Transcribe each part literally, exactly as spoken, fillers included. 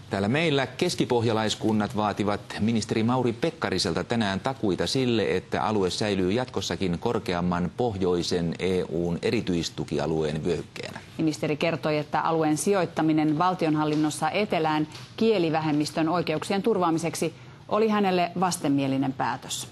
Täällä meillä keskipohjalaiskunnat vaativat ministeri Mauri Pekkariselta tänään takuita sille, että alue säilyy jatkossakin korkeamman pohjoisen E U:n erityistukialueen vyöhykkeenä. Ministeri kertoi, että alueen sijoittaminen valtionhallinnossa etelään kielivähemmistön oikeuksien turvaamiseksi oli hänelle vastenmielinen päätös.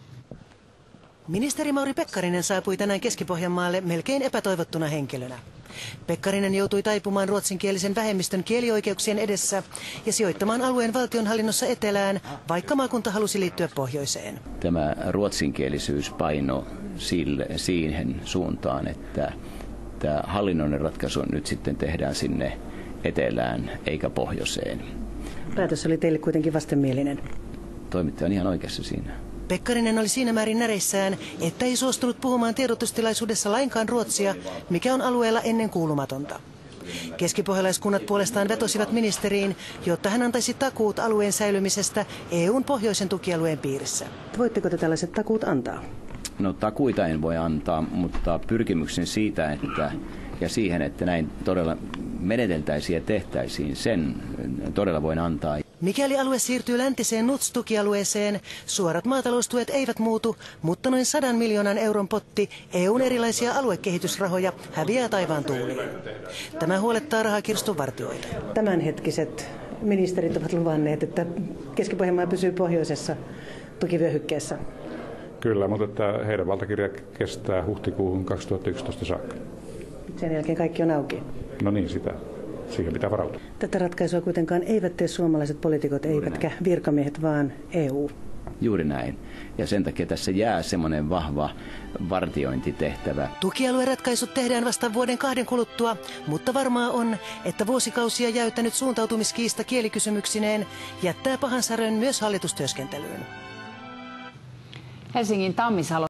Ministeri Mauri Pekkarinen saapui tänään Keski-Pohjanmaalle melkein epätoivottuna henkilönä. Pekkarinen joutui taipumaan ruotsinkielisen vähemmistön kielioikeuksien edessä ja sijoittamaan alueen valtionhallinnossa etelään, vaikka maakunta halusi liittyä pohjoiseen. Tämä ruotsinkielisyys paino sille, siihen suuntaan, että tämä hallinnollinen ratkaisu nyt sitten tehdään sinne etelään eikä pohjoiseen. Päätös oli teille kuitenkin vastenmielinen. Toimittaja on ihan oikeassa siinä. Pekkarinen oli siinä määrin näreissään, että ei suostunut puhumaan tiedotustilaisuudessa lainkaan ruotsia, mikä on alueella ennen kuulumatonta. Keskipohjalaiskunnat puolestaan vetosivat ministeriin, jotta hän antaisi takuut alueen säilymisestä E U:n pohjoisen tukialueen piirissä. Voitteko te tällaiset takuut antaa? No takuita en voi antaa, mutta pyrkimyksen siitä, että ja siihen, että näin todella meneteltäisiin ja tehtäisiin, sen todella voin antaa. Mikäli alue siirtyy läntiseen N U T S-tukialueeseen, suorat maataloustuet eivät muutu, mutta noin sadan miljoonan euron potti E U:n erilaisia aluekehitysrahoja häviää taivaan tuuliin. Tämä huolettaa rahakirstun vartijoita. Tämänhetkiset ministerit ovat luvanneet, että Keski-Pohjanmaa pysyy pohjoisessa tukivyöhykkeessä. Kyllä, mutta että heidän valtakirja kestää huhtikuuhun kaksituhattayksitoista saakka. Sen jälkeen kaikki on auki. No niin, sitä. Siihen pitää varautua. Tätä ratkaisua kuitenkaan eivät tee suomalaiset poliitikot, eivätkä virkamiehet, vaan E U. Juuri näin. Ja sen takia tässä jää semmoinen vahva vartiointitehtävä. Tukialueratkaisut tehdään vasta vuoden kahden kuluttua, mutta varmaa on, että vuosikausia jäyttänyt suuntautumiskiista kielikysymyksineen jättää pahan särön myös hallitustyöskentelyyn. Helsingin Tammisalo